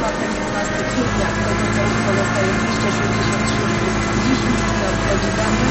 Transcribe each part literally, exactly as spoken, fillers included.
czwartek dwunastego kwietnia Bezpieczeństwo dostaje dwieście sześćdziesiąt trzy dziesięć minut godziny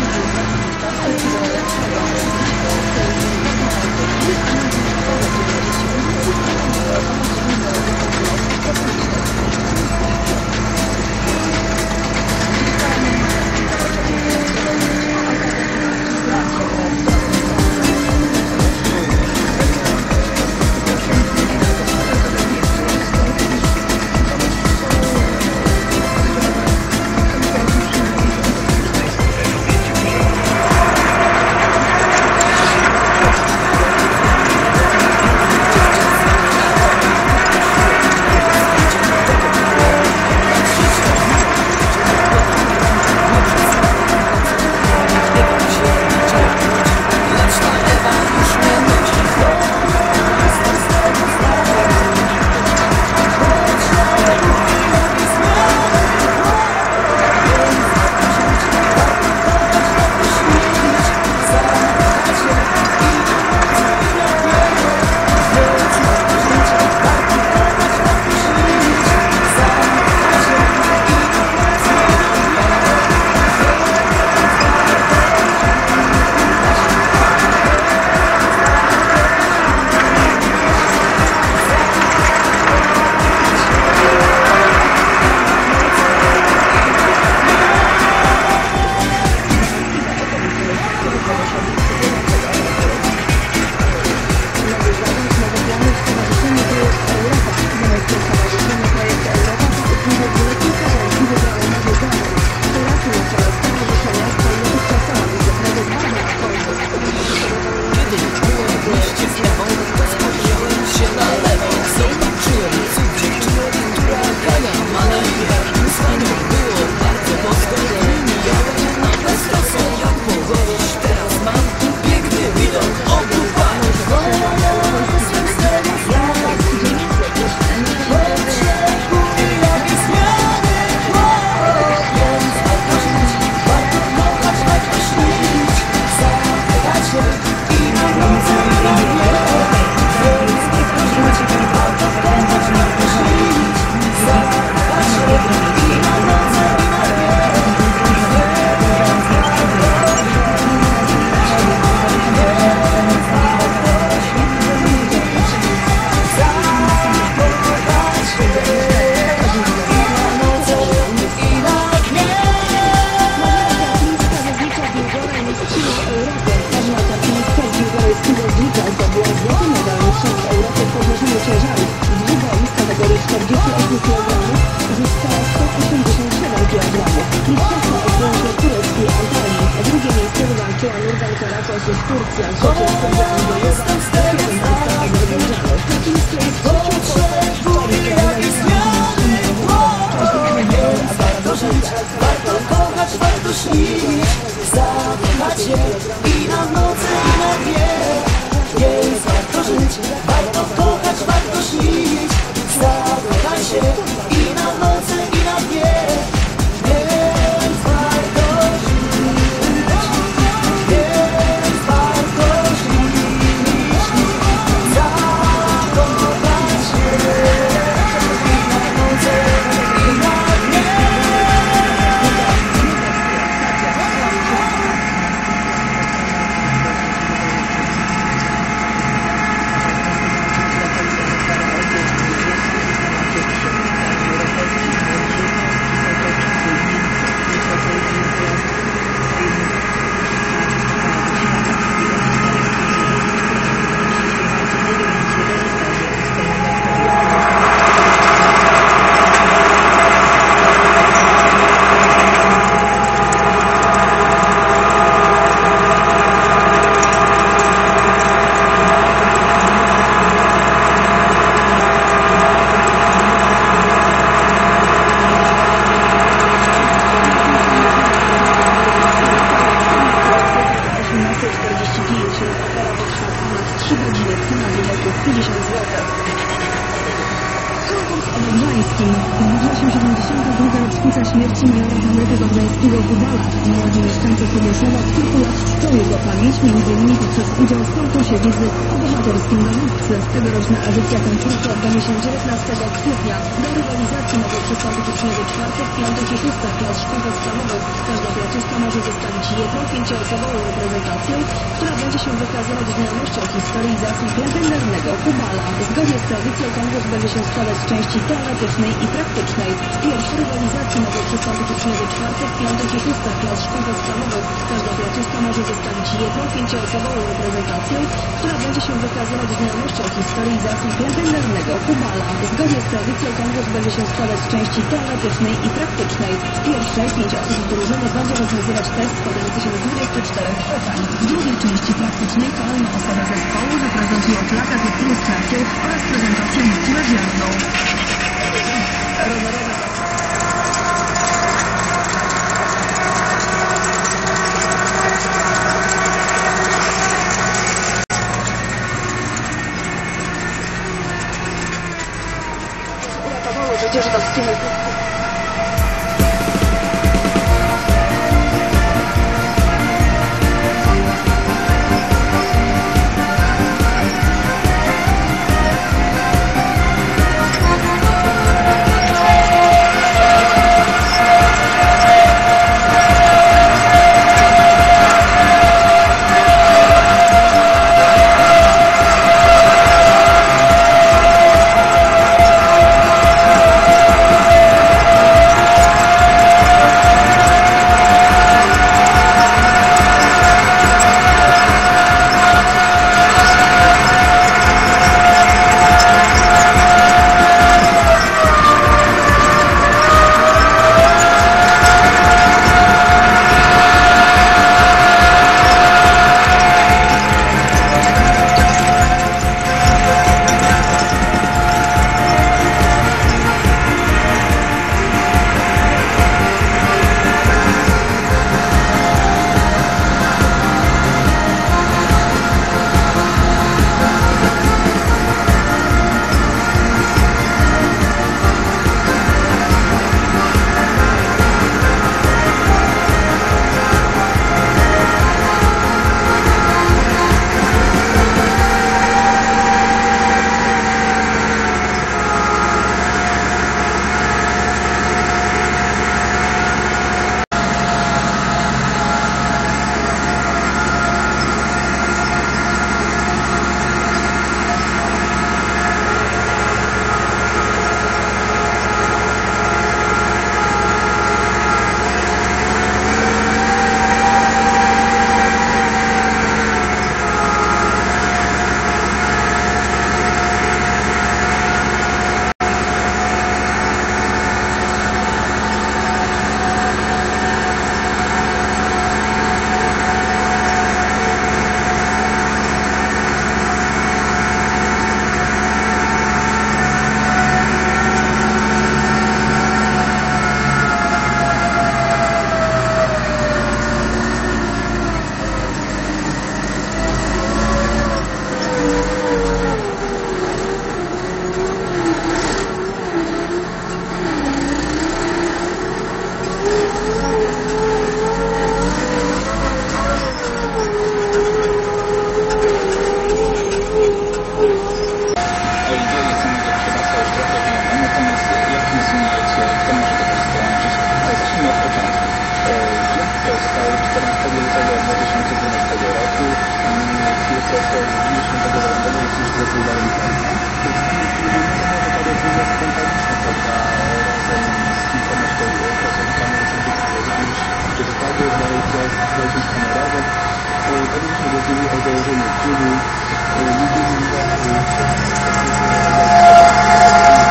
trzy godziny, ponad pięćdziesiąt złotych. Kurs Odrzańskim. Zbliża się siedemdziesiąta druga rocznica śmierci majora Henryka Odrzańskiego Hubala. Młodzi mieszkańcy Sobieszowa od kilku lat czczą jego pamięć, między innymi poprzez udział w konkursie wiedzy o bohaterskim dowódcy. Tegoroczna edycja konkursu odbędzie się dziewiętnastego kwietnia. Do rywalizacji mogą przystąpić uczniowie czwartych, piątych i szóstych klas szkół podstawowych. Każda placówka może zostawić jedną pięcioosobową reprezentację, która będzie się wykazywać znajomością historii i zasług legendarnego Hubala. Zgodnie z tradycją konkurs będzie się składać z części teoretycznej i praktycznej. W pierwszej rywalizacji mogą przystąpić uczniowie czwartych, piątych i szóstych klas szkół podstawowych. Każda placówka może zostawić jedną pięcioosobową reprezentację, która będzie się wykazywać znajomością historii i zasług legendarnego Hubala. Zgodnie z tradycją konkurs będzie się składać z części teoretycznej i praktycznej. W pierwszej pięć osób z drużyny będzie rozwiązywać test składający się z dwudziestu czterech pytań. W drugiej części praktycznej kolejne osoby zespołu zaprezentują plakat lub ilustrację oraz prezentację misji rozjazdą. Uratowało życie żydowskiemu. Thank you.